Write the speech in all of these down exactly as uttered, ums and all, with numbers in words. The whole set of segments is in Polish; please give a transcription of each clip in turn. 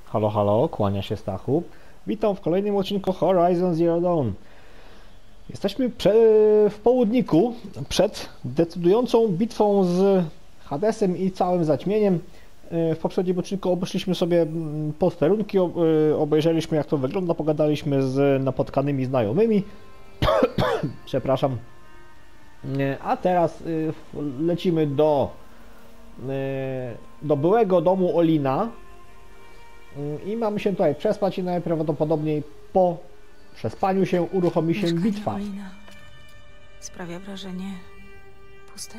Halo, halo, kłania się Stachu. Witam w kolejnym odcinku Horizon Zero Dawn. Jesteśmy w południku przed decydującą bitwą z Hadesem i całym zaćmieniem. W poprzednim odcinku obeszliśmy sobie posterunki, obejrzeliśmy jak to wygląda, pogadaliśmy z napotkanymi znajomymi. Przepraszam. A teraz lecimy do, do byłego domu Olina. I mamy się tutaj przespać i najprawdopodobniej po przespaniu się uruchomi się Mieszkanie bitwa. Olina sprawia wrażenie pustego.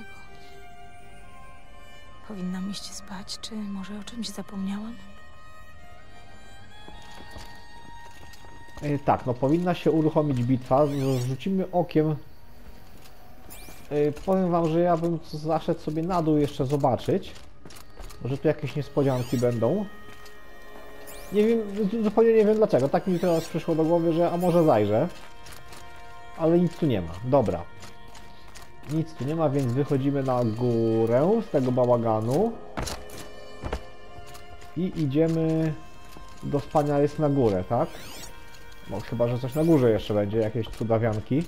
Powinnam iść spać, czy może o czymś zapomniałam? Yy, tak, no powinna się uruchomić bitwa. Rzucimy okiem. Yy, powiem wam, że ja bym zaszedł sobie na dół jeszcze zobaczyć. Może tu jakieś niespodzianki będą. Nie wiem, zupełnie nie wiem dlaczego. Tak mi teraz przyszło do głowy, że a może zajrzę. Ale nic tu nie ma. Dobra. Nic tu nie ma, więc wychodzimy na górę z tego bałaganu. I idziemy do spania jest na górę, tak? No chyba, że coś na górze jeszcze będzie, jakieś cudawianki.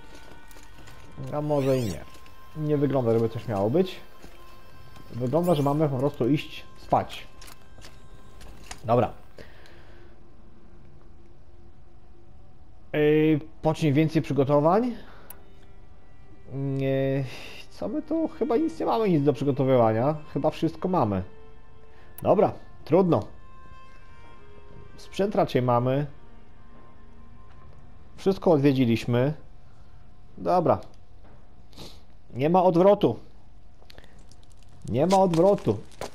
A może i nie. Nie wygląda, żeby coś miało być. Wygląda, że mamy po prostu iść spać. Dobra. Yy, pocznij więcej przygotowań. Yy, co my tu? Chyba nic nie mamy, nic do przygotowywania. Chyba wszystko mamy. Dobra, trudno. Sprzęt raczej mamy. Wszystko odwiedziliśmy. Dobra. Nie ma odwrotu. Nie ma odwrotu.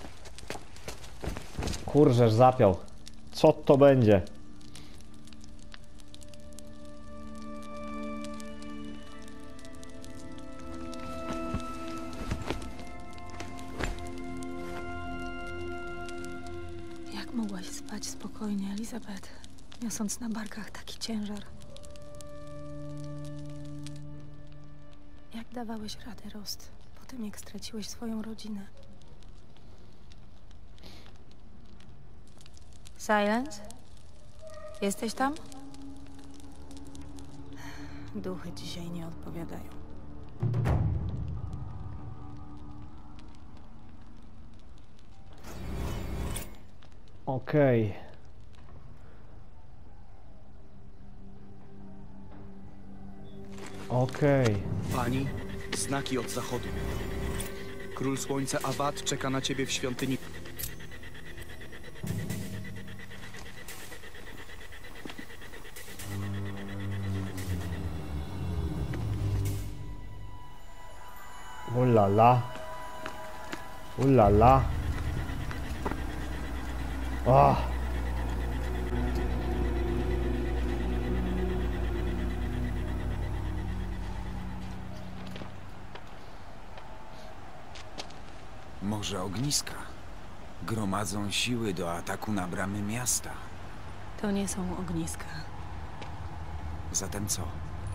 Kurżesz zapiął. Co to będzie? Jak mogłaś spać spokojnie, Elizabeth, niosąc na barkach taki ciężar? Jak dawałeś radę, Rost, po tym jak straciłeś swoją rodzinę? Silence? Jesteś tam? Duchy dzisiaj nie odpowiadają. Okej. Okej. Pani, znaki od zachodu. Król Słońca Awad czeka na ciebie w świątyni. Ulala. Ulala. Oh. Może ogniska gromadzą siły do ataku na bramy miasta. To nie są ogniska. Zatem co?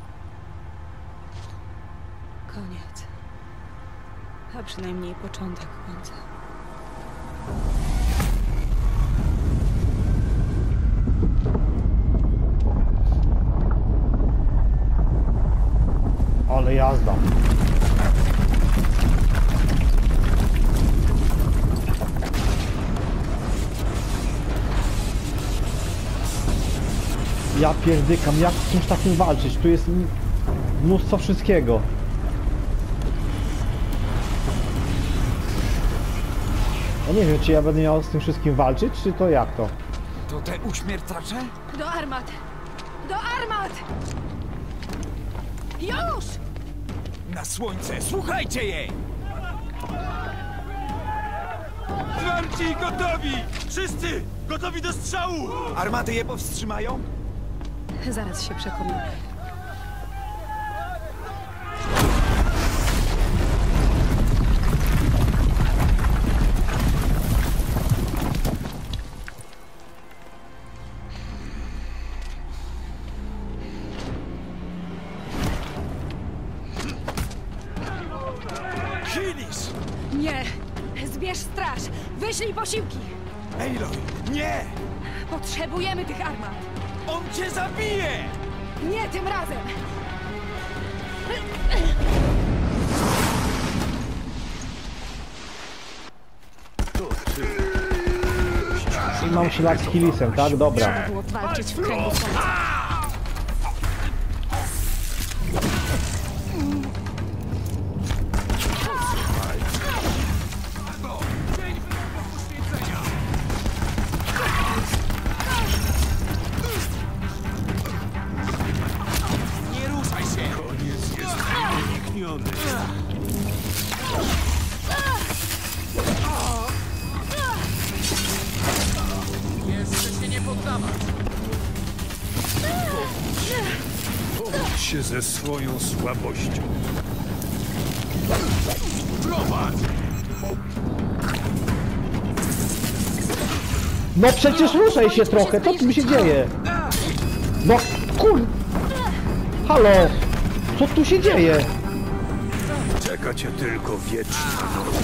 Koniec. A przynajmniej początek końca. Ale jazda. Ja pierdykam, jak z czymś takim walczyć? Tu jest mnóstwo wszystkiego. Ja nie wiem, czy ja będę miał z tym wszystkim walczyć, czy to jak to? To te uśmiercacze? Do armat! Do armat! Już! Na słońce! Słuchajcie jej! Franci gotowi! Wszyscy gotowi do strzału! Armaty je powstrzymają? Zaraz się przekonamy. Chylisz! Nie! Zbierz straż! Wyślij posiłki! Aloy, nie! Potrzebujemy tych armat! On cię zabije! Nie tym razem! I mam szlak z Hillisem, tak? Dobra. Trzeba było walczyć w kręgu słońca. Nie ruszaj się! Koniec jest nieunikniony. Jeszcze się nie poddawać. Powódź się ze swoją słabością. Prowadź! No przecież ruszaj się trochę, co tu się dzieje? No kur... Halo! Co tu się dzieje? Czeka cię tylko wieczna noc.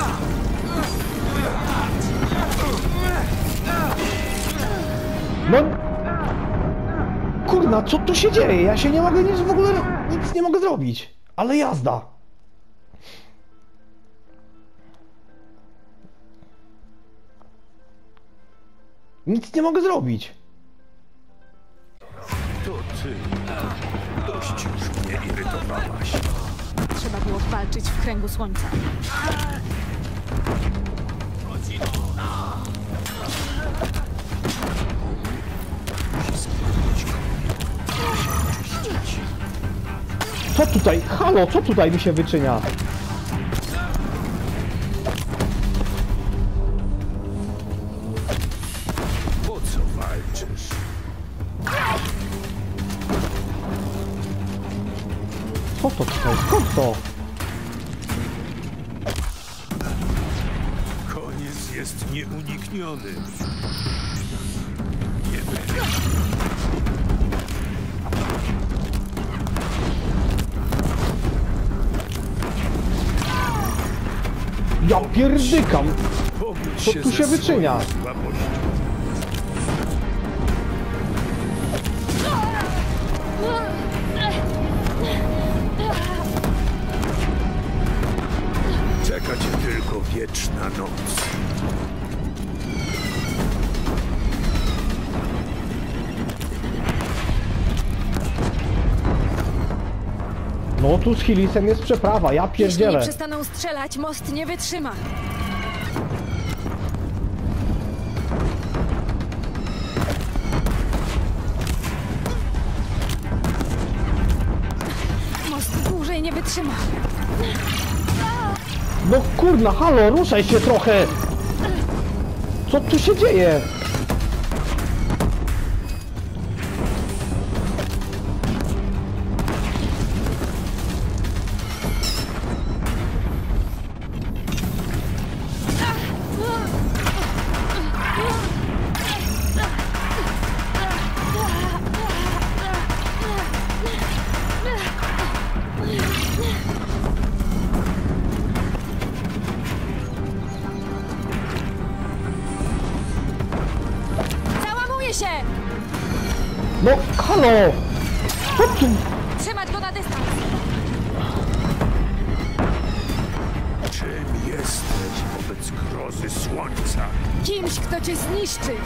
No... Kurna, co tu się dzieje? Ja się nie mogę nic w ogóle... Nic nie mogę zrobić. Ale jazda. Nic nie mogę zrobić. To ty. Dość już mnie irytowałaś. Trzeba było walczyć w kręgu słońca. Co tutaj? Halo, co tutaj mi się wyczynia? Po co walczysz? Co to tutaj? Skąd to? Koniec jest nieunikniony. Nie będzie. Ja pierdykam! Powódź Co tu ze się wyczynia? swoją słabością. Czeka cię tylko wieczna noc. No tu z Hillisem jest przeprawa, ja Jeśli nie pierdzielę. przestaną strzelać, most nie wytrzyma. Most dłużej nie wytrzyma. No kurna, halo, ruszaj się trochę! Co tu się dzieje? Załamuje się! No halo! Co tu? Trzymać go na dystans! Czym jesteś wobec grozy słońca? Kimś, kto cię zniszczy!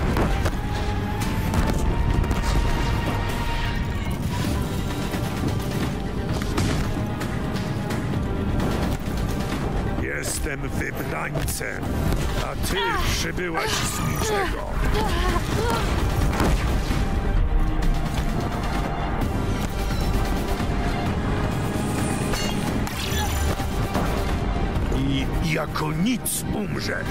Jestem wybrańcem, a ty przybyłaś z niczego. I jako nic umrzesz.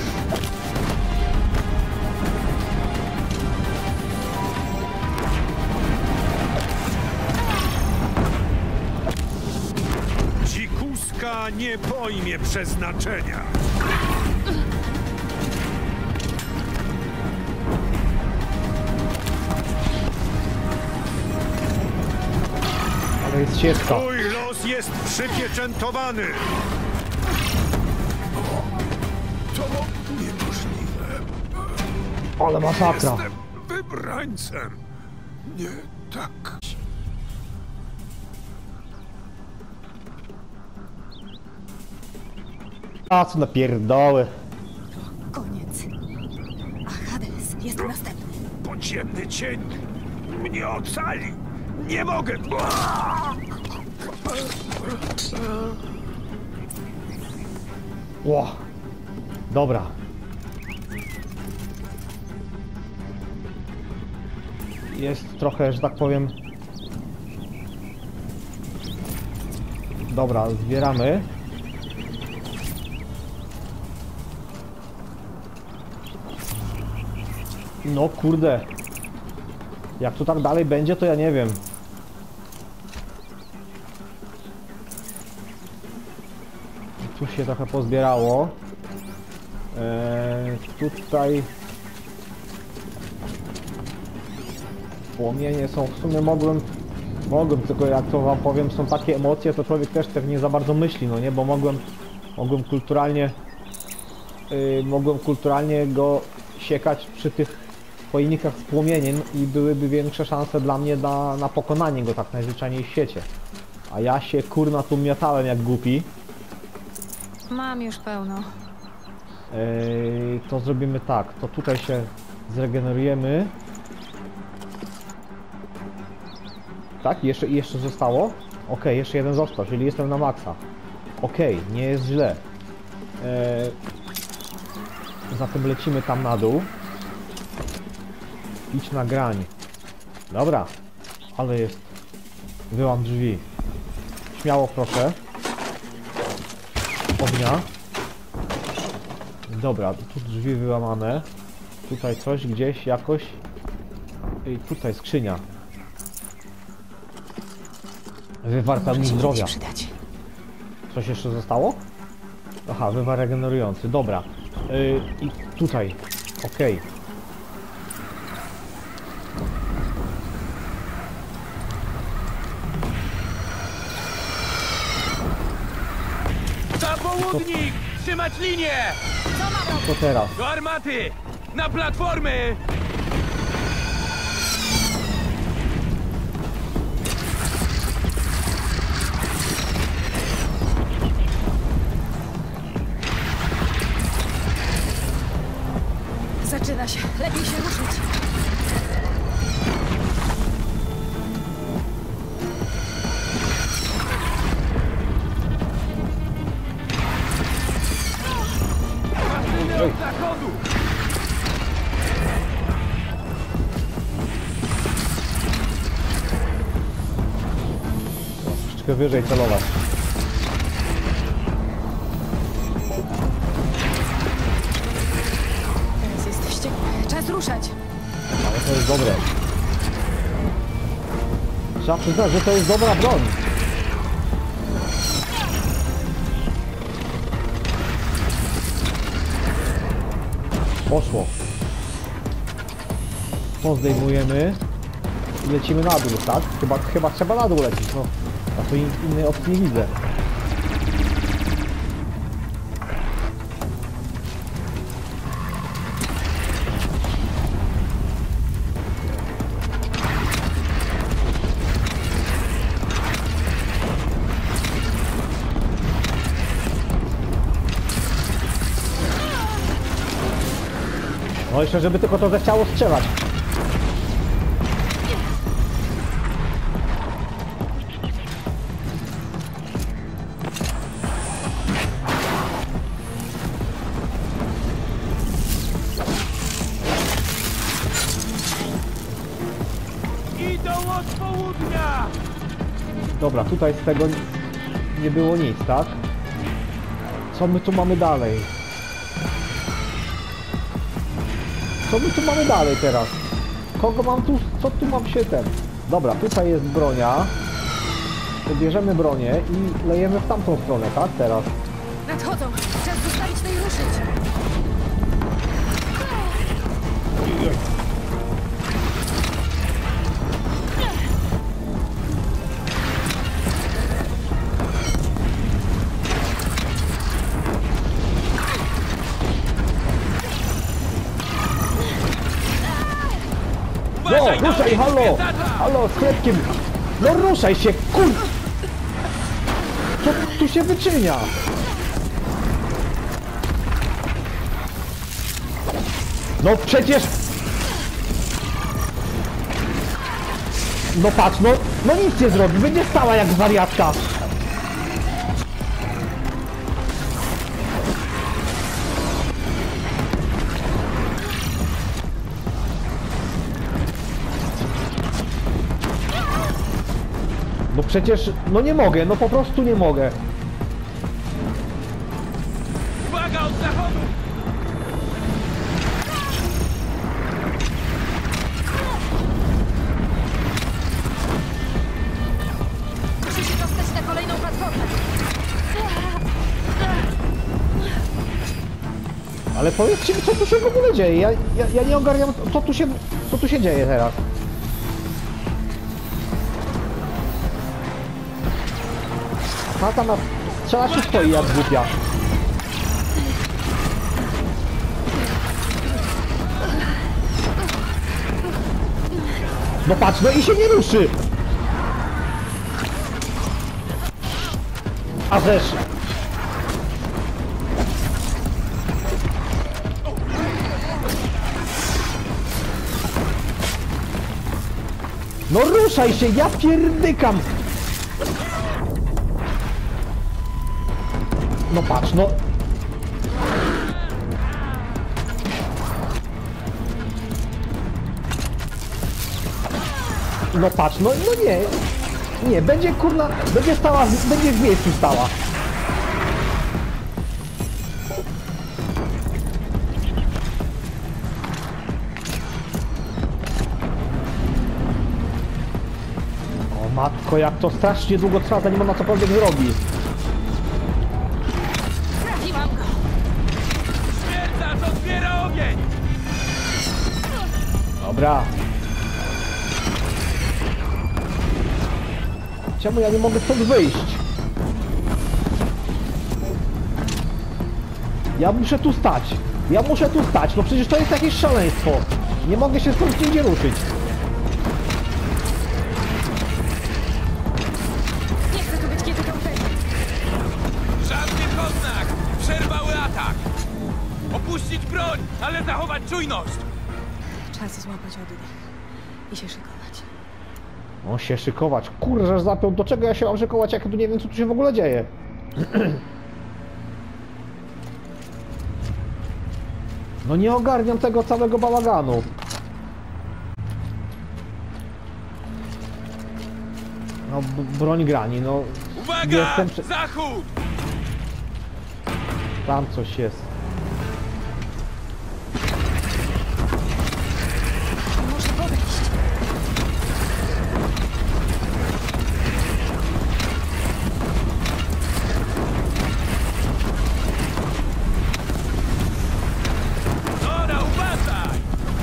Dzikuska nie pojmie przeznaczenia. Ale jest ciężka. Twój los jest przypieczętowany. To niemożliwe. Ale masakra. Jestem wybrańcem. Nie tak. A co na pierdoły. Koniec. A Hades jest następny. Podziemny cień mnie ocali. Nie mogę. Ło. Dobra. Jest trochę, że tak powiem... Dobra, zbieramy. No kurde. Jak to tak dalej będzie, to ja nie wiem. Tu się trochę pozbierało. Eee, tutaj... Płomienie są, w sumie mogłem... Mogłem, tylko jak to wam powiem, są takie emocje, to człowiek też tak nie za bardzo myśli, no nie? Bo mogłem... Mogłem kulturalnie... Yy, mogłem kulturalnie go siekać przy tych pojemnikach z płomieniem i byłyby większe szanse dla mnie na, na pokonanie go tak najzwyczajniej w świecie. A ja się kurna tu miotałem jak głupi. Mam już pełno. Yy, to zrobimy tak, to tutaj się zregenerujemy. Tak, jeszcze, jeszcze zostało? Ok, jeszcze jeden został, czyli jestem na maksa. Ok, nie jest źle. Yy, zatem lecimy tam na dół. Idź na grań. Dobra, ale jest. Wyłam drzwi. Śmiało proszę. Ognia. Dobra, tu drzwi wyłamane. Tutaj coś gdzieś jakoś. I tutaj skrzynia. Wywar pełni zdrowia. Coś jeszcze zostało? Aha, wywar regenerujący. Dobra. Yy, I tutaj. Okej. Okay. Za południk! Trzymać linię! Co teraz? Do armaty! Na platformy! Zaczyna się. Lepiej się ruszyć. Maszyny od zachodu! Troszeczkę wyżej celować. Teraz jest wściekły. Czas ruszać. Ale to jest dobre. Trzeba przyznać, że to jest dobra broń. Poszło. To zdejmujemy i lecimy na dół, tak? Chyba, chyba trzeba na dół lecieć, no. A to in, innej opcji nie widzę. No jeszcze, żeby tylko to zechciało strzelać. Idą od południa! Dobra, tutaj z tego nie było nic, tak? Co my tu mamy dalej? Co my tu mamy dalej teraz? Kogo mam tu? Co tu mam się ten? Dobra, tutaj jest bronia. Bierzemy bronię i lejemy w tamtą stronę, tak? Teraz. Nadchodzą. Czas zostawić to i ruszyć. No, ruszaj, halo! Halo, z chlebkiem! No ruszaj się, kur... Co tu się wyczynia? No przecież... No patrz, no, no nic nie zrobi, będzie stała jak wariatka. No przecież, no nie mogę, no po prostu nie mogę. Uwaga od zachodu! Muszę się dostać na kolejną platformę. Ale powiedzcie mi, co tu się w ogóle dzieje? Ja, ja, ja nie ogarniam, co tu się, co tu się dzieje teraz. Tata na strzela się stoi jak głupia. No patrz, no i się nie ruszy! A zesz! No ruszaj się, ja pierdykam! No patrz, no... No patrz, no, no nie... Nie, będzie kurna... Będzie stała, będzie w miejscu stała. O matko, jak to strasznie długo trwa, zanim ona cokolwiek zrobi. Trafiłam go. Śmierca, co zbiera ogień! Dobra. Czemu ja nie mogę stąd wyjść? Ja muszę tu stać. Ja muszę tu stać. No przecież to jest jakieś szaleństwo. Nie mogę się stąd nigdzie ruszyć. Nie chcę tu być, kiedy to uderzy. Żadnych odznak! Przerwały atak! Opuścić broń, ale zachować czujność! Czas złapać oddech i się szykować. O, się szykować. Kurczę, zapiął. Do czego ja się mam szykować, jak tu nie wiem, co tu się w ogóle dzieje? No nie ogarniam tego całego bałaganu. No, broń grani, no... Uwaga! Jestem przy... Zachód! Tam coś jest. Muszę podejść. Nora, uważaj!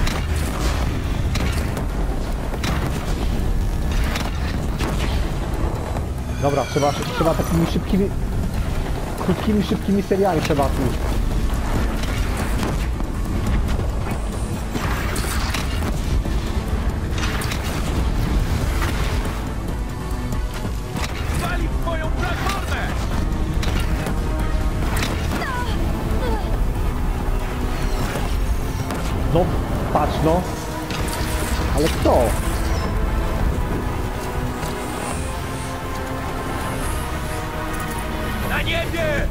Dobra, trzeba, trzeba takimi szybkimi... Krótkimi, szybkimi seriami trzeba tu. Wali w twoją platformę! No, patrz no. Ale kto? Na niebie!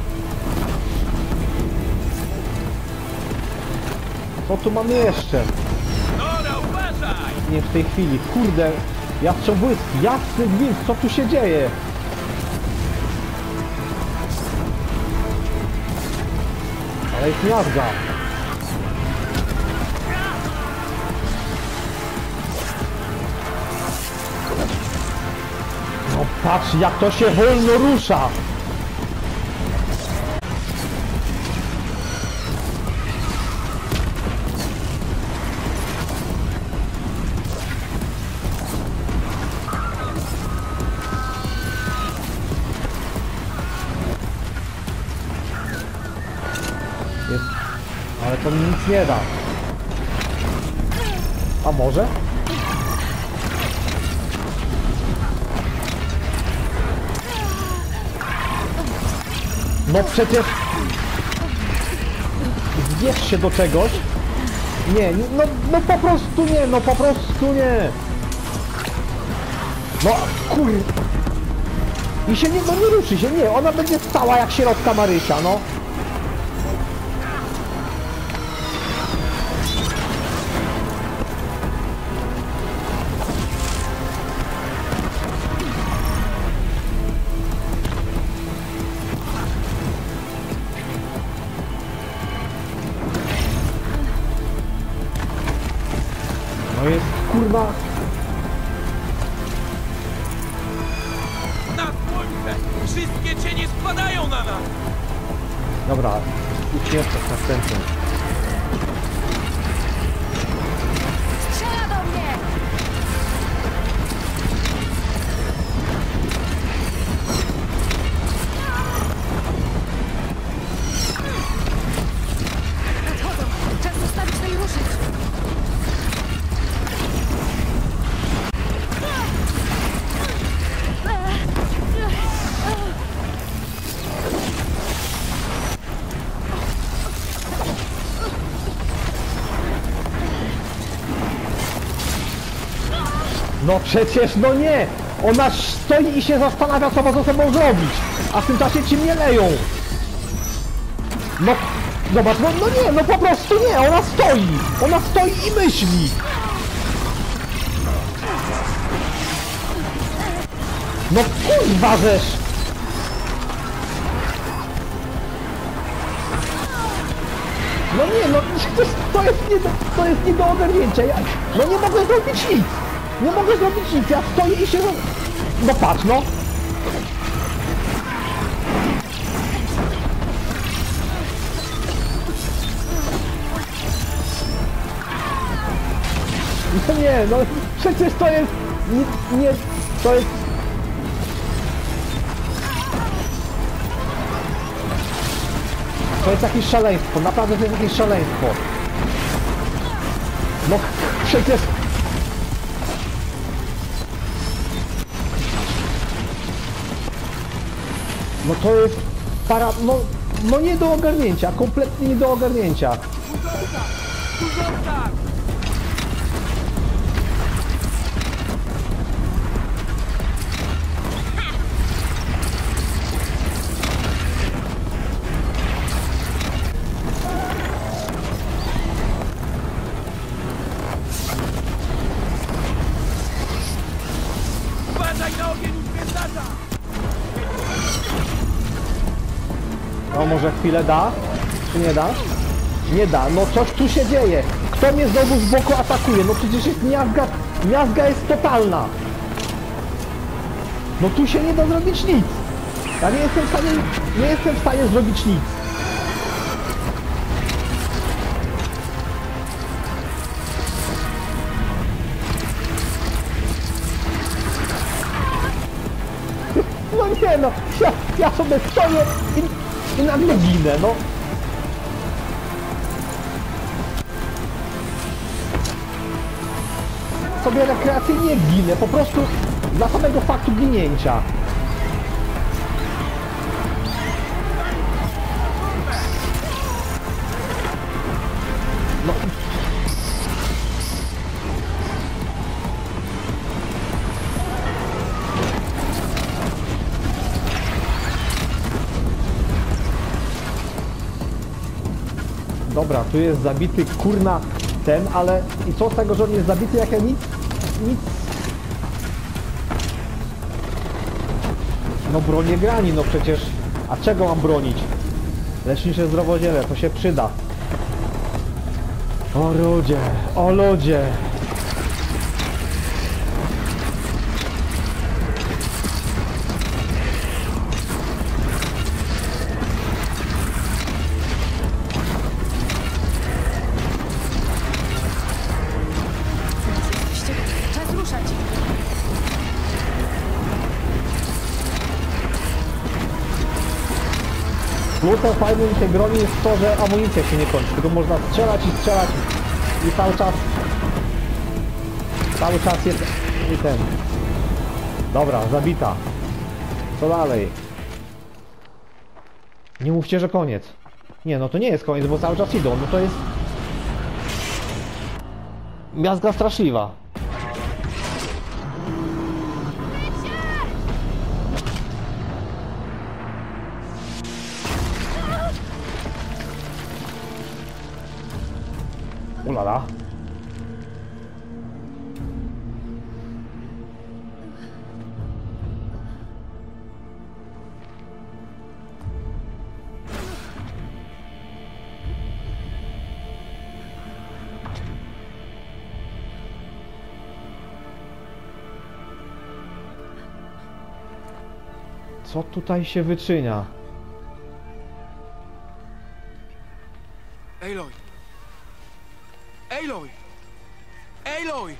Co tu mamy jeszcze? Nora, uważaj! Nie w tej chwili. Kurde. Jastrzębłysk, jasny gwint, co tu się dzieje? Ale jest miazga. No patrz, jak to się wolno rusza. Jest... Ale to mi nic nie da. A może? No przecież... Zbierz się do czegoś. Nie, no, no po prostu nie, no po prostu nie. No kur... I się nie, no nie ruszy się, nie, ona będzie stała jak środka Marysia, no. No jest kurwa... Na słońce! Wszystkie cienie spadają na nas! Dobra, ucieczka następnym. Strzela do mnie! Nadchodzą! Czas zostawić to i ruszyć! No przecież, no nie! Ona stoi i się zastanawia, co ma ze sobą zrobić, a w tym czasie ci mnie leją. No, zobacz, no, no nie, no po prostu nie, ona stoi! Ona stoi i myśli! No kurwa żeż! No nie, no to jest, to jest, nie, do, to jest nie do ogarnięcia, ja, no nie mogę zrobić nic! Nie mogę zrobić nic, ja stoję i się... No patrz, no! No nie, no przecież to jest... Nie, nie to jest... To jest jakieś szaleństwo, naprawdę to jest jakieś szaleństwo. No przecież... No to jest para... no... No nie do ogarnięcia, kompletnie nie do ogarnięcia. Uważaj na ogień uświętacza! No może chwilę da? Czy nie da? Nie da, no coś tu się dzieje. Kto mnie znowu z boku atakuje? No przecież jest miazga, miazga jest totalna. No tu się nie da zrobić nic. Ja nie jestem w stanie, nie jestem w stanie zrobić nic. No nie no, ja, ja sobie stoję i, i nagle ginę, no. Sobie rekreacyjnie ginę, po prostu dla samego faktu ginięcia. No. Dobra, tu jest zabity kurna ten, ale i co z tego, że on jest zabity, jak ja nic, nic... No bronię grani, no przecież, a czego mam bronić? Lecznicze zdrowoziele, to się przyda. O ludzie, o ludzie. Czas ruszać! Plusem fajnym tej broni jest to, że amunicja się nie kończy, tylko można strzelać i strzelać i cały czas cały czas jest i ten. Dobra, zabita. Co dalej? Nie mówcie, że koniec. Nie, no to nie jest koniec, bo cały czas idą. No to jest... miazga straszliwa. Ulala. Co tutaj się wyczynia? Aloy! Aloy! Aloy!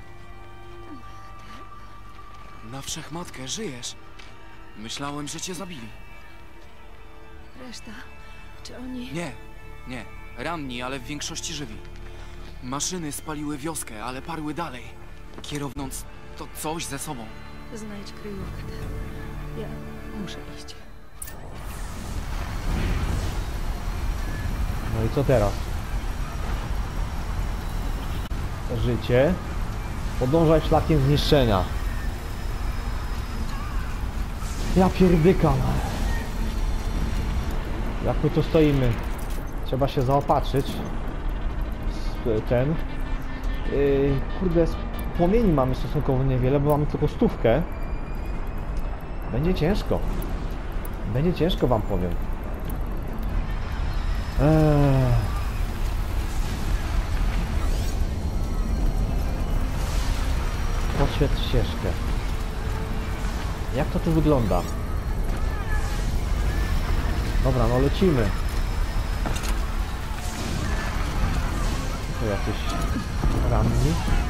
Na wszechmatkę, żyjesz. Myślałem, że cię zabili. Reszta? Czy oni... Nie, nie. Ranni, ale w większości żywi. Maszyny spaliły wioskę, ale parły dalej. Kierownąc to coś ze sobą. Znajdź kryjówkę. Ja muszę iść. No i co teraz? Życie. Podążaj szlakiem zniszczenia. Ja pierdykam. Jak my tu stoimy? Trzeba się zaopatrzyć. Ten. Yy, kurde, z płomieni mamy stosunkowo niewiele, bo mamy tylko stówkę. Będzie ciężko. Będzie ciężko, wam powiem. Eee. Podświetl ścieżkę. Jak to tu wygląda? Dobra, no lecimy. To jacyś ranni.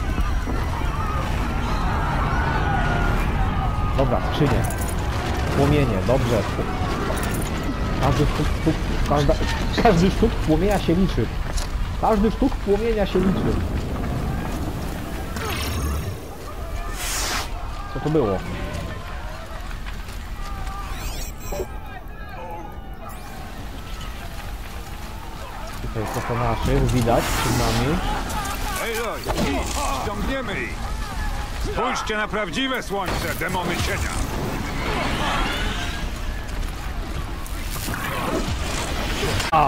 Dobra, skrzynie. Płomienie, dobrze. Każdy sztuk, sztuk, każda, każdy sztuk płomienia się liczy. Każdy sztuk płomienia się liczy. Co to było? Tutaj trochę naszych widać przed nami. Aloy, ściągniemy ich! Spójrzcie na prawdziwe słońce, demony cienia! A!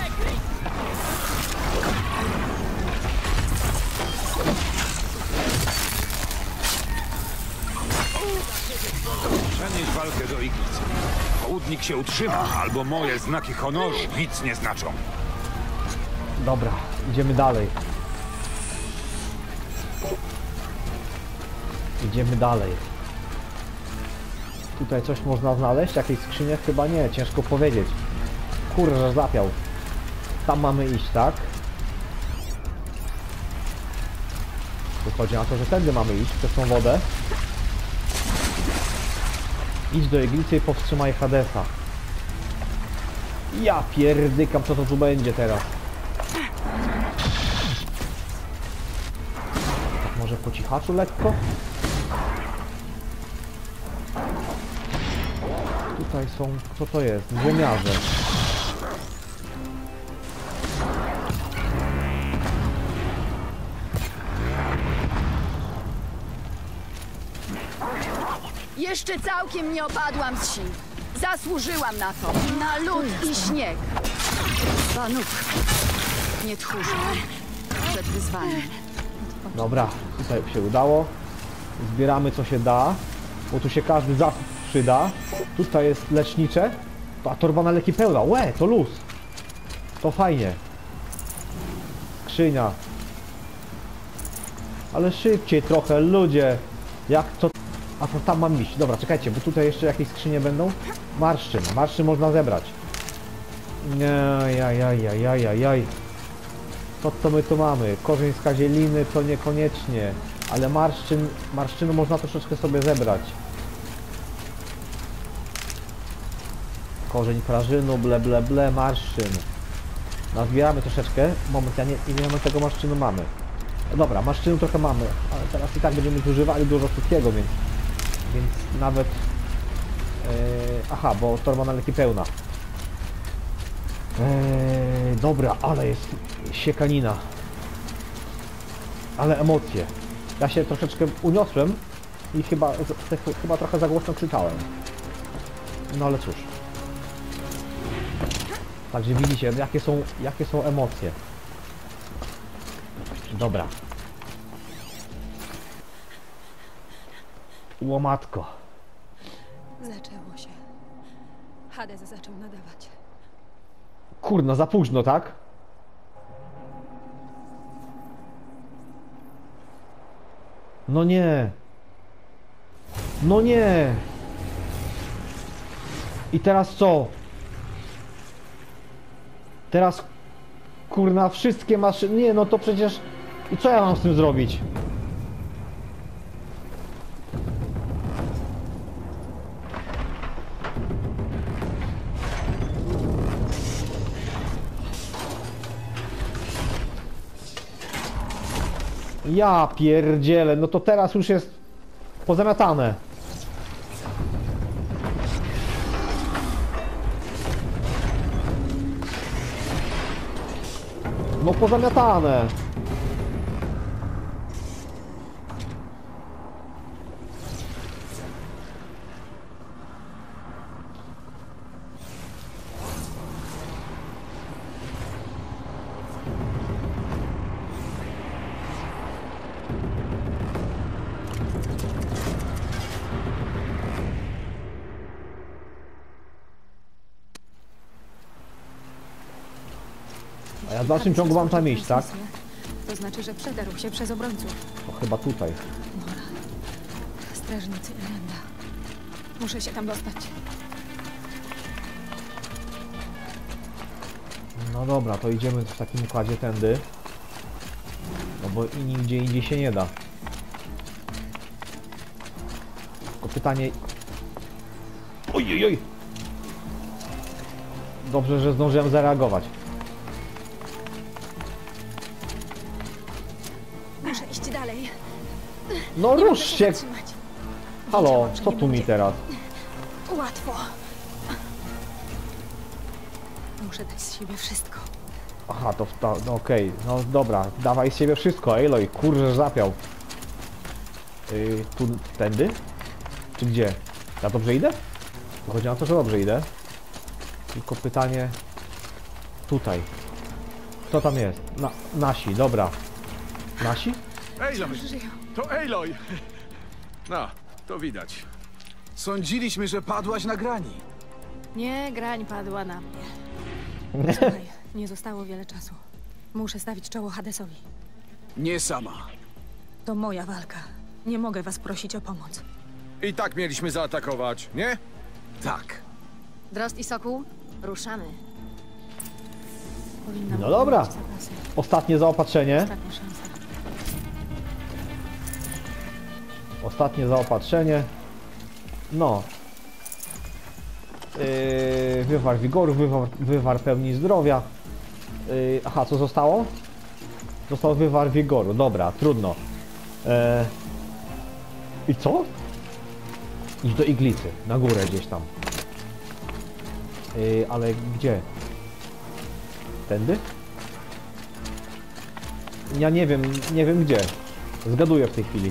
Przenieś walkę do Iglicy. Południk się utrzyma, albo moje znaki honoru nic nie znaczą. Dobra, idziemy dalej. Idziemy dalej. Tutaj coś można znaleźć? Jakieś skrzynie? Chyba nie, ciężko powiedzieć. Kurczę, zapiał. Tam mamy iść, tak? Wychodzi na to, że tędy mamy iść, przez tą wodę. Idź do Iglicy i powstrzymaj Hadesa. Ja pierdykam, co to tu będzie teraz. Tak może po cichaczu lekko? Tutaj są... co to jest? Złomiarze. Jeszcze całkiem nie opadłam z sił. Zasłużyłam na to. Na lód i śnieg. Banów. Nie tchórzmy przed wyzwaniem. Dobra, tutaj się udało. Zbieramy co się da, bo tu się każdy zasób przyda. Tutaj jest lecznicze. A torba na leki pełna. Łe, to luz. To fajnie. Skrzynia. Ale szybciej trochę, ludzie. Jak to... A to tam mam iść. Dobra, czekajcie, bo tutaj jeszcze jakieś skrzynie będą. Marszczyn. Marszczyn można zebrać. Jajajajajajaj. Co to my tu mamy? Korzeń z kazieliny to niekoniecznie. Ale marszczyn... Marszczynu można troszeczkę sobie zebrać. Korzeń prażynu, ble ble ble, marszczyn. Nazbieramy troszeczkę. Moment, ja nie, nie wiemy tego marszczynu mamy. No dobra, marszczynu trochę mamy, ale teraz i tak będziemy zużywali dużo wszystkiego, więc... Więc nawet... Yy, aha, bo torba na leki pełna. Eee, dobra, ale jest siekanina. Ale emocje. Ja się troszeczkę uniosłem i chyba, chyba trochę za głośno krzyczałem. No ale cóż. Także widzicie, jakie są, jakie są emocje. Dobra. Łomatko. Zaczęło się. Hades zaczął nadawać. Kurna, za późno, tak? No nie. No nie. I teraz co? Teraz, kurna, wszystkie maszyny... Nie, no to przecież... I co ja mam z tym zrobić? Ja pierdzielę, no to teraz już jest pozamiatane. No pozamiatane. A ja w dalszym ciągu mam tam iść, tak? To znaczy, że przedarł się przez obrońców. To chyba tutaj. Mora. Strażnicy Elenda. Muszę się tam dostać. No dobra, to idziemy w takim układzie tędy. No bo i nigdzie indziej się nie da. Tylko pytanie... Oj, oj, oj. Dobrze, że zdążyłem zareagować. Muszę iść dalej. No Nie rusz mogę się! zatrzymać. Halo, Wiedziałam, że co nie tu mi będzie teraz? Łatwo. Muszę dać z siebie wszystko. Aha, to, to no okej, no dobra, dawaj z siebie wszystko, Aloy, kurczę, zapiał. Yy, tu, tędy? Czy gdzie? Ja dobrze idę? Chodzi na to, że dobrze idę. Tylko pytanie... Tutaj. Kto tam jest? Na, nasi, dobra. Nasi? Aloy! Żyją. To Aloy! No, to widać. Sądziliśmy, że padłaś na grani. Nie, grań padła na mnie. Słuchaj, nie zostało wiele czasu. Muszę stawić czoło Hadesowi. Nie sama. To moja walka. Nie mogę was prosić o pomoc. I tak mieliśmy zaatakować, nie? Tak. Drost i Sokół, ruszamy. Powinnam No dobra. mieć zapasy. Ostatnie zaopatrzenie. Ostatnia szansa. Ostatnie zaopatrzenie. No. Yy, wywar wigoru, wywar, wywar pełni zdrowia. Yy, aha, co zostało? Został wywar wigoru. Dobra, trudno. Yy, I co? Idź do iglicy, na górę gdzieś tam. Yy, ale gdzie? Tędy? Ja nie wiem, nie wiem gdzie. Zgaduję w tej chwili.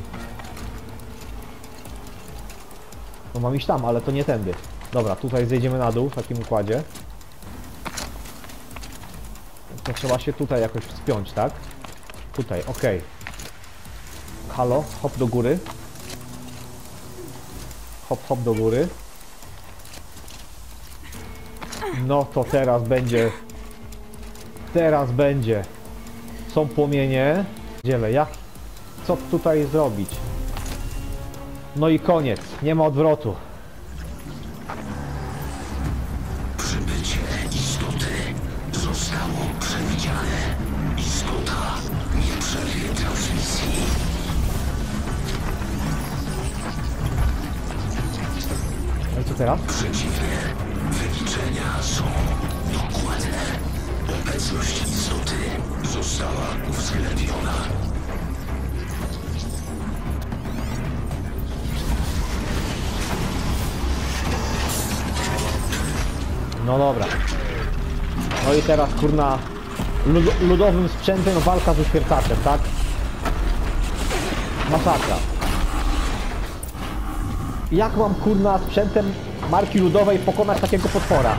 No mam iść tam, ale to nie tędy. Dobra, tutaj zejdziemy na dół w takim układzie. To trzeba się tutaj jakoś wspiąć, tak? Tutaj, ok. Halo, hop do góry. Hop, hop do góry. No to teraz będzie... Teraz będzie. Są płomienie. Dzielę, jak... Co tutaj zrobić? No i koniec. Nie ma odwrotu. Przybycie istoty zostało przewidziane. Istota nie przerwie transmisji. No i co teraz? Przeciwnie, wyliczenia są dokładne. Obecność istoty została uwzględniona. No dobra. No i teraz kurna lud ludowym sprzętem walka z uśmiercaczem, tak? Masakra. Jak mam kurna sprzętem marki ludowej pokonać takiego potwora?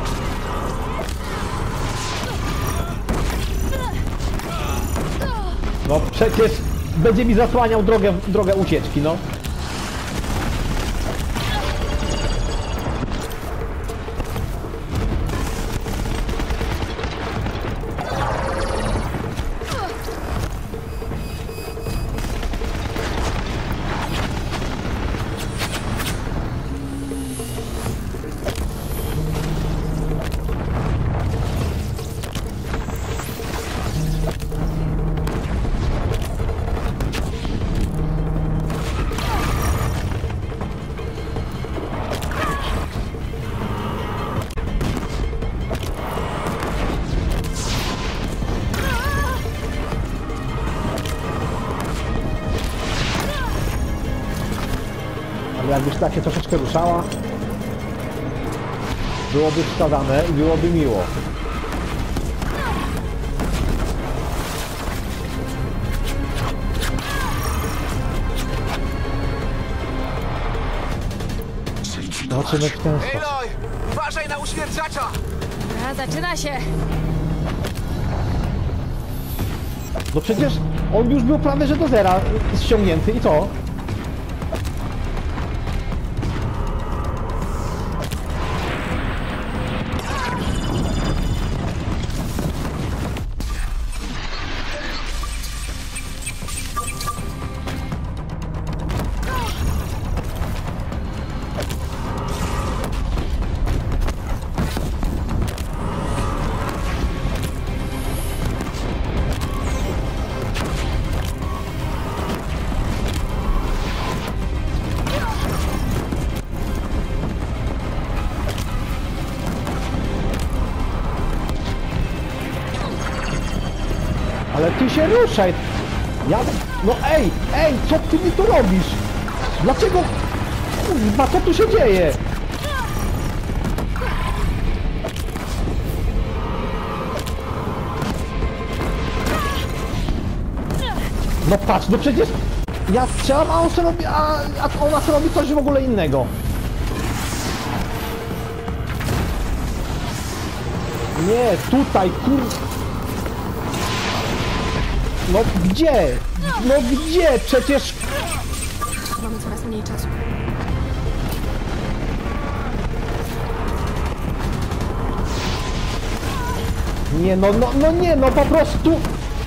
No przecież będzie mi zasłaniał drogę, drogę ucieczki, no. Jakbyś tak się troszeczkę ruszała, byłoby wskazane i byłoby miło. Zobaczymy w ten sposób. Aloy! Uważaj na uśmierczacza! A, zaczyna się! No przecież on już był prawie że do zera ściągnięty i co? Ale ty się ruszaj! Ja... No ej, ej, co ty mi tu robisz? Dlaczego... Kurwa, co tu się dzieje? No patrz, no przecież... Ja strzelam, a on sobie robi... A, a ona sobie robi coś w ogóle innego. Nie, tutaj, kur... No gdzie? No gdzie? Przecież... Mamy coraz mniej czasu. Nie no, no, no nie, no po prostu...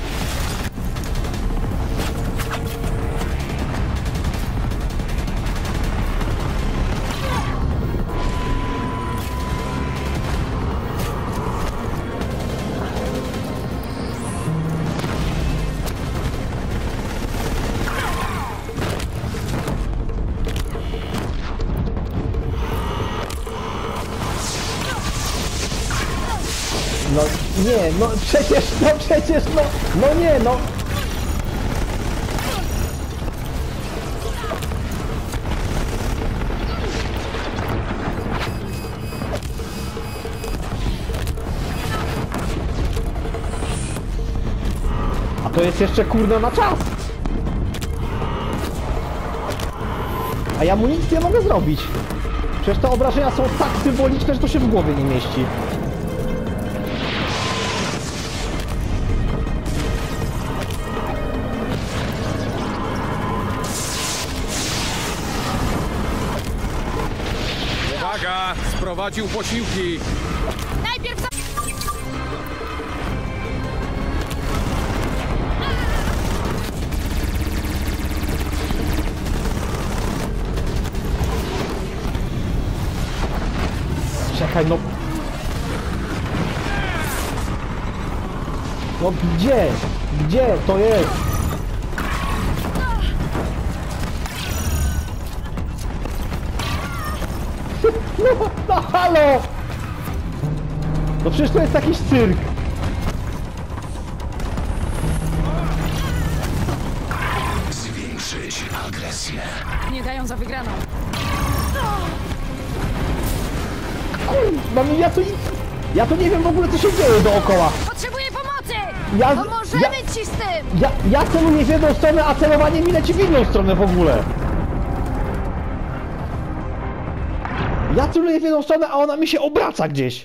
No nie, no przecież, no przecież, no, no nie, no. A to jest jeszcze kurna na czas. A ja mu nic nie mogę zrobić. Przecież te obrażenia są tak symboliczne, że to się w głowie nie mieści. Uwaga! Sprowadził posiłki! Najpierw za... Czekaj, no... No gdzie? Gdzie to jest? No, no halo! No przecież to jest jakiś cyrk. Zwiększyć agresję. Nie dają za wygraną. Kurwa, no ja to... Ja tu nie wiem w ogóle, co się dzieje dookoła. Potrzebuję pomocy! Ja, Pomożemy ja, ci z tym! ja, ja celuję w jedną stronę, a celowanie mi leci w inną stronę w ogóle. Ja celuję w jedną stronę, a ona mi się obraca gdzieś.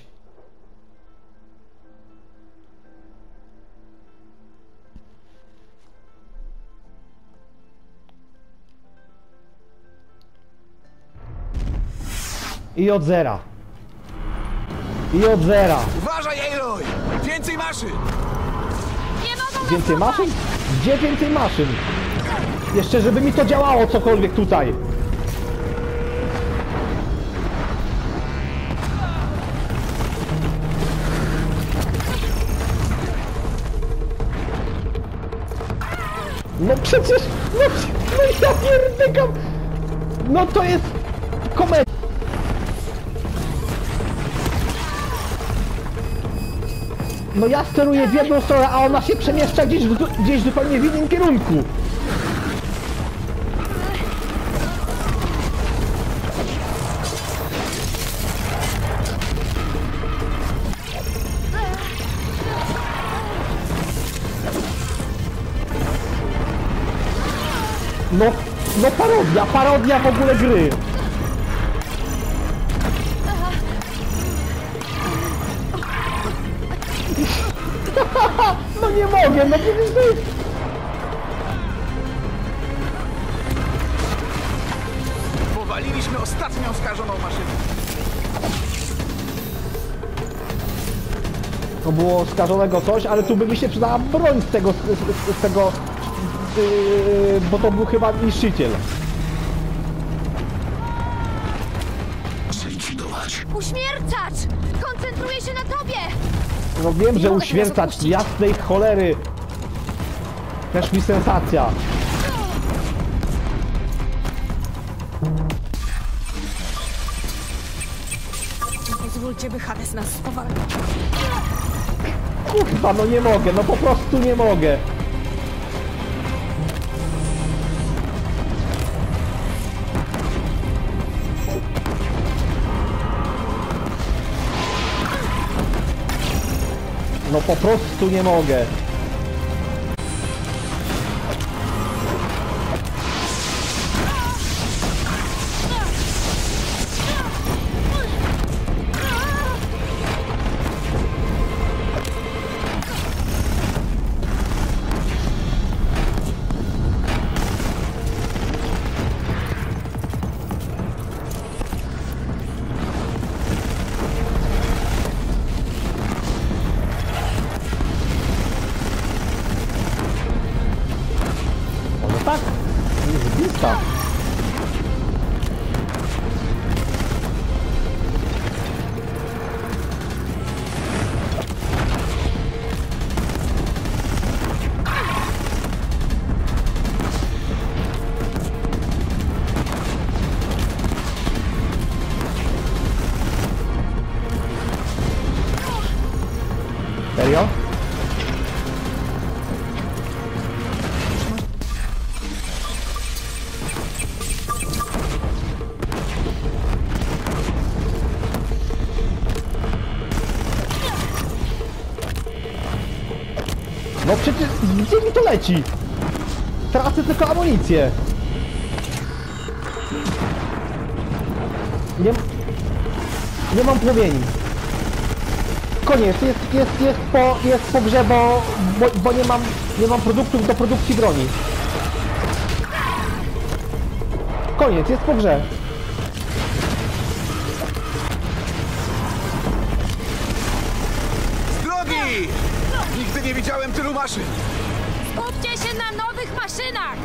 I od zera. I od zera. Uważaj, Aloy! Więcej maszyn! Nie mogą nas Więcej złapać! maszyn? Gdzie więcej maszyn? Jeszcze żeby mi to działało cokolwiek tutaj. No przecież... No, no ja pierdykam! No to jest... komedia. No ja steruję w jedną stronę, a ona się przemieszcza gdzieś, w, gdzieś zupełnie w innym kierunku. No, no parodia, parodia w ogóle gry. No nie mogę, no przecież to jest... Powaliliśmy ostatnią skażoną maszynę. To było skażonego coś, ale tu by mi się przydała broń z tego, z, z, z tego... Yy, bo to był chyba niszczyciel. Zlikwidować. Uśmiercacz! Koncentruję się na tobie! No wiem, Nie że mogę tego uśmiercać zapuścić. jasnej cholery. Też mi sensacja. Pozwólcie, by Hades nas spowalniał. Kurwa, no nie mogę, no po prostu nie mogę. No po prostu nie mogę. Może tak? Jest bliska. Serio? No przecież gdzie mi to leci? Tracę tylko amunicję. Nie, nie mam płomieni. Koniec, jest, jest, jest, po, jest po grze, bo, bo, bo nie mam, nie mam produktów do produkcji broni. Koniec, jest po grze. Z drogi! Nigdy nie widziałem tylu maszyn. Skupcie się na nowych maszynach!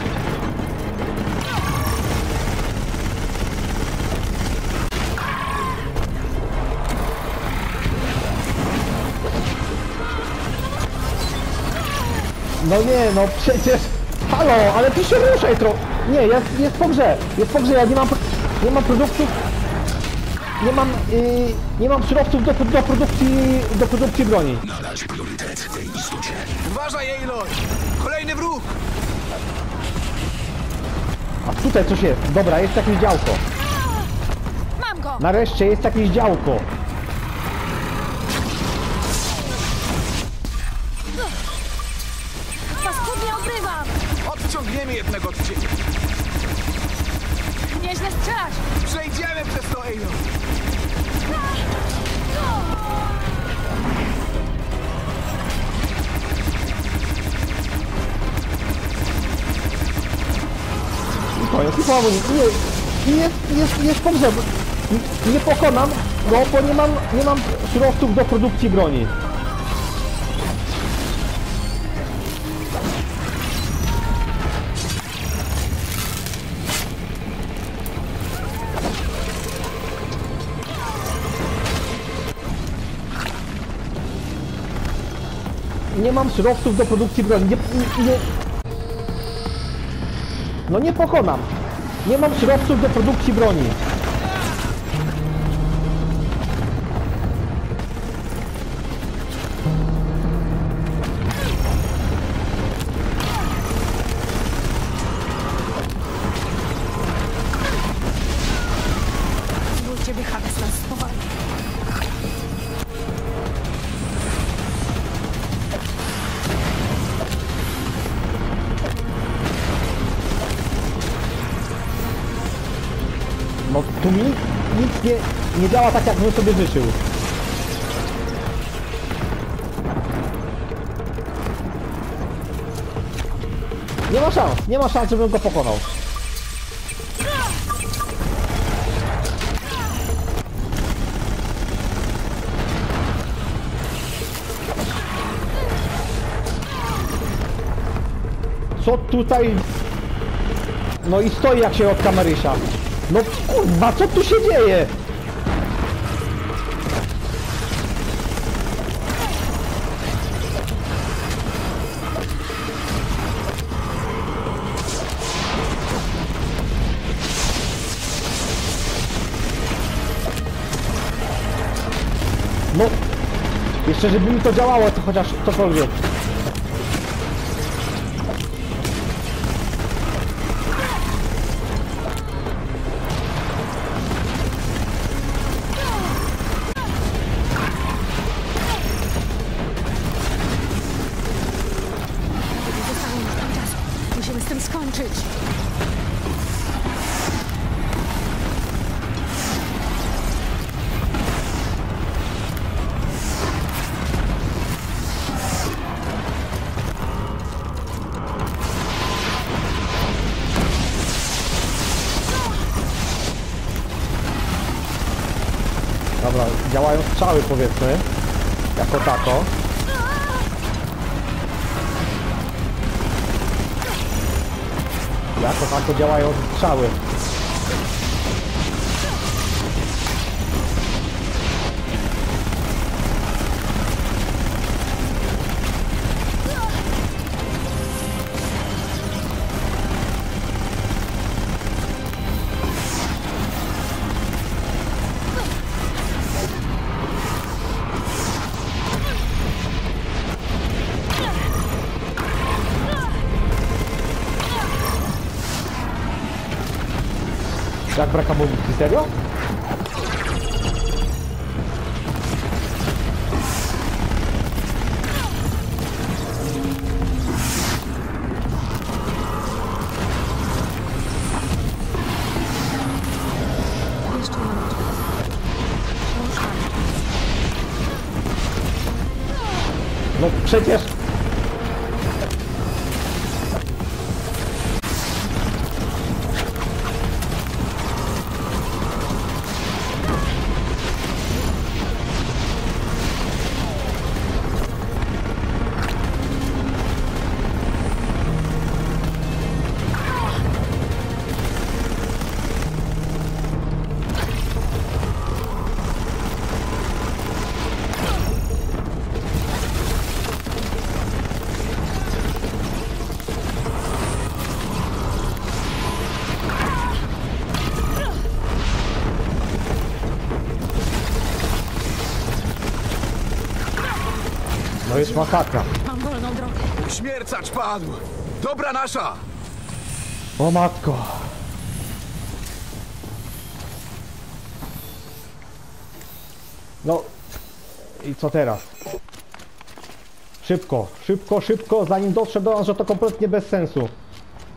No nie, no przecież... Halo, ale ty się ruszaj trochę. Nie, jest, jest po grze. Jest po grze, ja nie mam, nie mam produktów... Nie mam, yy, nie mam surowców do, do produkcji, do produkcji broni. Nadać priorytet tej istocie. Uważaj, Aloy! Kolejny wróg! A tutaj coś jest. Dobra, jest jakieś działko. Mam go! Nareszcie jest jakieś działko. Wyciągniemy jednego od ciebie. Nieźle strzelasz! Przejdziemy przez to, Ejno. I koniec, i połowu. Nie, jest, jest, jest po grze. Nie pokonam, no bo nie mam, nie mam surowców do produkcji broni. Nie mam surowców do produkcji broni. Nie, nie, nie. No nie pokonam. Nie mam surowców do produkcji broni. Ból ciebie Hades nas spowalnia. No tu mi nic nie, nie działa tak, jak bym sobie życzył. Nie ma szans, nie ma szans, żebym go pokonał. Co tutaj? No i stoi jak się od kamerysia. No kurwa, co tu się dzieje? No, jeszcze żeby mi to działało, to chociaż cokolwiek. Musimy z tym skończyć. Dobra, działają strzały, powiedzmy, jako tako. Jako tako działają strzały. Jak brak amunicji, serio? Jeszcze mam czas. Ruszamy. No przecież... No jest masakra. Mam wolną drogę. Śmiercacz padł. Dobra nasza. O matko. No i co teraz? Szybko, szybko, szybko, zanim dotrze do nas, że to kompletnie bez sensu.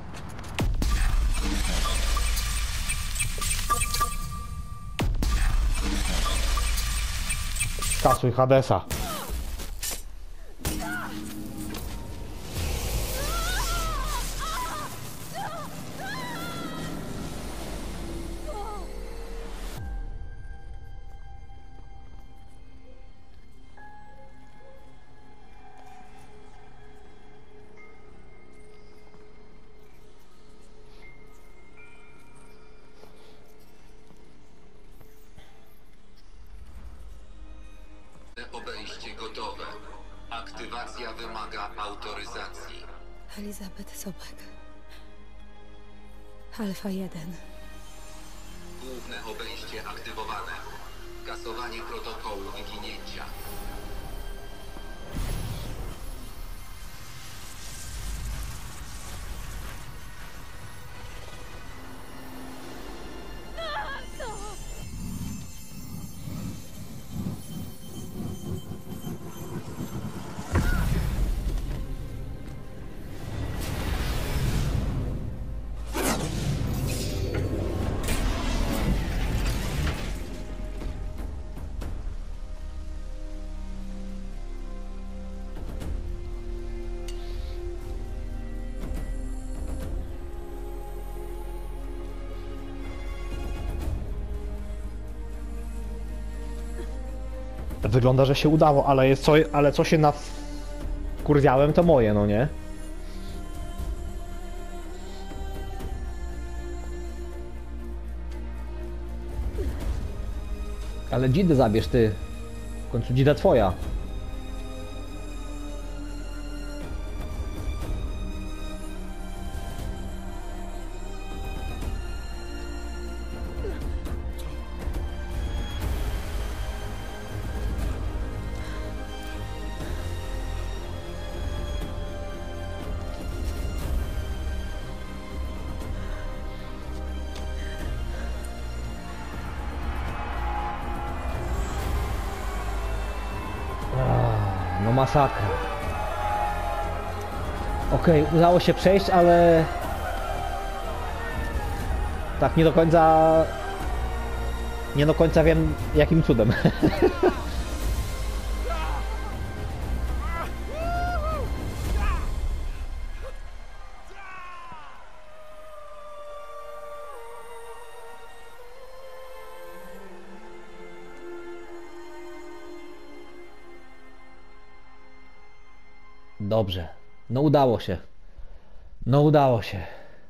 Kasuj Hadesa. Obejście gotowe. Aktywacja wymaga autoryzacji. Elizabeth Sobek. Alfa jeden. Główne obejście aktywowane. Kasowanie protokołu wyginięcia. Wygląda, że się udało, ale jest co, ale co się na kurwiałem, to moje, no nie? Ale dzidę zabierz ty. W końcu dzida twoja. No masakra. Okej, okay, udało się przejść, ale tak nie do końca nie do końca wiem jakim cudem. Dobrze. No udało się. No udało się.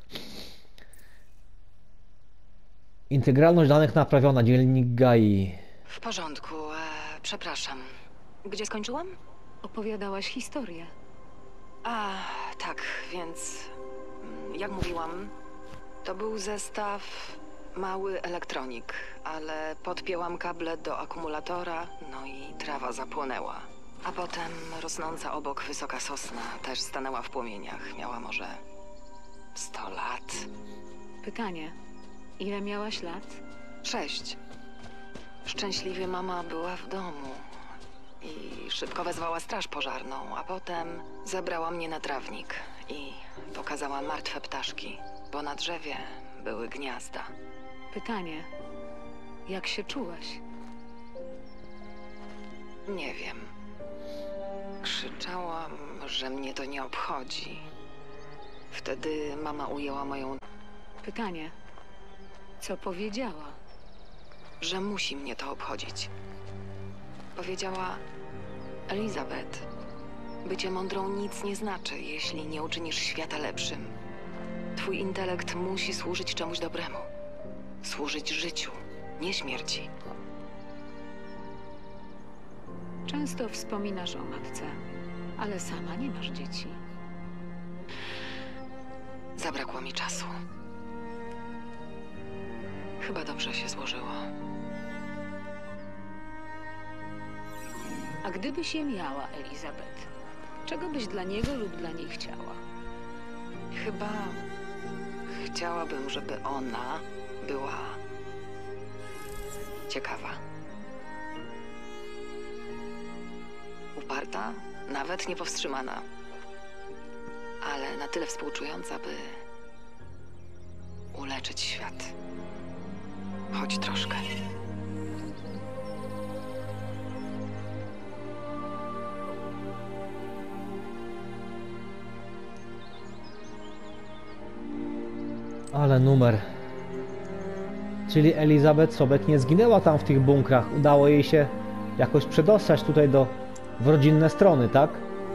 Integralność danych naprawiona. Dziennik Gai. W porządku. E, przepraszam. Gdzie skończyłam? Opowiadałaś historię. A, tak, więc... mm, Jak mówiłam, to był zestaw mały elektronik, ale podpięłam kable do akumulatora, no i trawa zapłonęła. A potem rosnąca obok wysoka sosna też stanęła w płomieniach. Miała może sto lat. Pytanie. Ile miałaś lat? Sześć. Szczęśliwie mama była w domu i szybko wezwała straż pożarną, a potem zabrała mnie na trawnik i pokazała martwe ptaszki, bo na drzewie były gniazda. Pytanie. Jak się czułaś? Nie wiem. Krzyczałam, że mnie to nie obchodzi. Wtedy mama ujęła moją... Pytanie. Co powiedziała? że musi mnie to obchodzić. Powiedziała: Elizabeth, bycie mądrą nic nie znaczy, jeśli nie uczynisz świata lepszym. Twój intelekt musi służyć czemuś dobremu. Służyć życiu, nie śmierci. Często wspominasz o matce, ale sama nie masz dzieci. Zabrakło mi czasu. Chyba dobrze się złożyło. A gdybyś je miała, Elizabeth, czego byś dla niego lub dla niej chciała? Chyba chciałabym, żeby ona była ciekawa. Uparta, nawet niepowstrzymana. Ale na tyle współczująca, by uleczyć świat. Choć troszkę. Ale numer. Czyli Elizabeth Sobek nie zginęła tam w tych bunkrach. Udało jej się jakoś przedostać tutaj do w rodzinne strony, tak?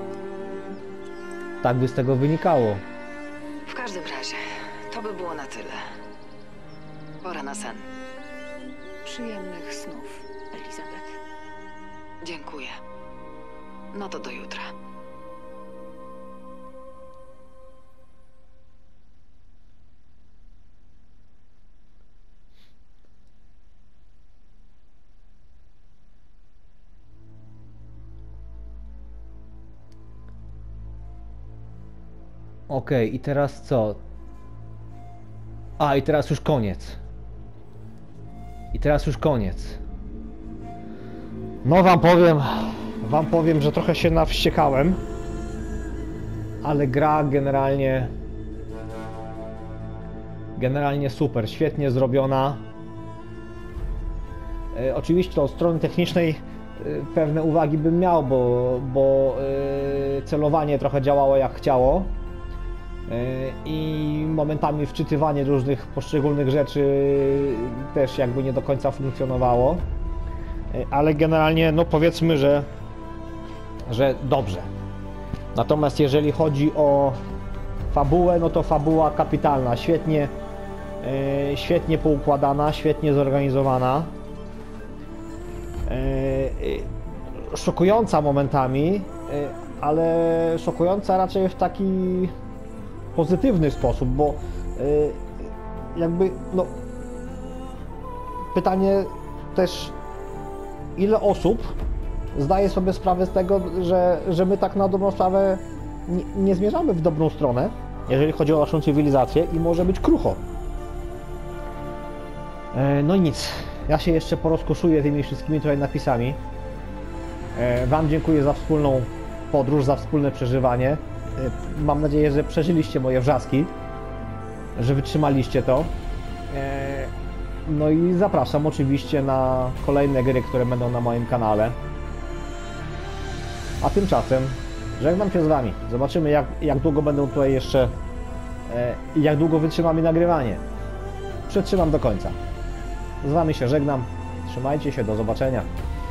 Tak by z tego wynikało. W każdym razie, to by było na tyle. Pora na sen. Przyjemnych snów, Elizabeth. Dziękuję. No to do jutra. Okej, okay, i teraz co? A, i teraz już koniec. I teraz już koniec. No wam powiem, wam powiem, że trochę się nawściekałem. Ale gra generalnie... Generalnie super, świetnie zrobiona. E, oczywiście od strony technicznej e, pewne uwagi bym miał, bo, bo e, celowanie trochę działało jak chciało. I momentami wczytywanie różnych poszczególnych rzeczy też jakby nie do końca funkcjonowało, ale generalnie no powiedzmy, że, że dobrze. Natomiast jeżeli chodzi o fabułę, no to fabuła kapitalna, świetnie, świetnie poukładana, świetnie zorganizowana, szokująca momentami, ale szokująca raczej w taki pozytywny sposób, bo yy, jakby, no pytanie też, ile osób zdaje sobie sprawę z tego, że, że my tak na dobrą sprawę nie, nie zmierzamy w dobrą stronę, jeżeli chodzi o naszą cywilizację i może być krucho. Yy, no i nic, ja się jeszcze porozkoszuję tymi wszystkimi tutaj napisami. Yy, Wam dziękuję za wspólną podróż, za wspólne przeżywanie. Mam nadzieję, że przeżyliście moje wrzaski, że wytrzymaliście to. No i zapraszam oczywiście na kolejne gry, które będą na moim kanale. A tymczasem żegnam się z Wami. Zobaczymy, jak, jak długo będą tutaj jeszcze i jak długo wytrzymamy nagrywanie. Przetrzymam do końca. Z Wami się żegnam. Trzymajcie się, do zobaczenia.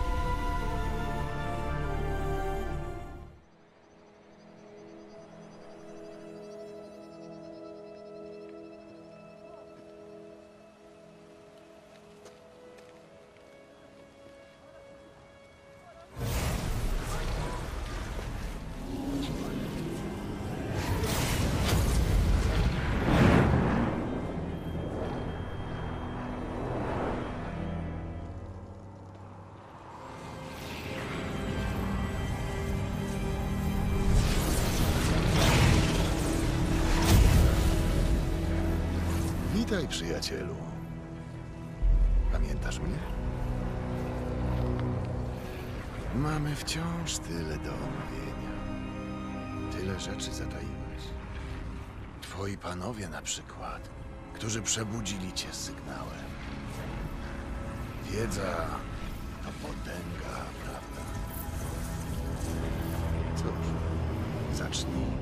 Witaj, przyjacielu. Pamiętasz mnie? Mamy wciąż tyle do omówienia. Tyle rzeczy zataiłeś. Twoi panowie na przykład, którzy przebudzili cię sygnałem. Wiedza to potęga, prawda? Cóż, zacznijmy.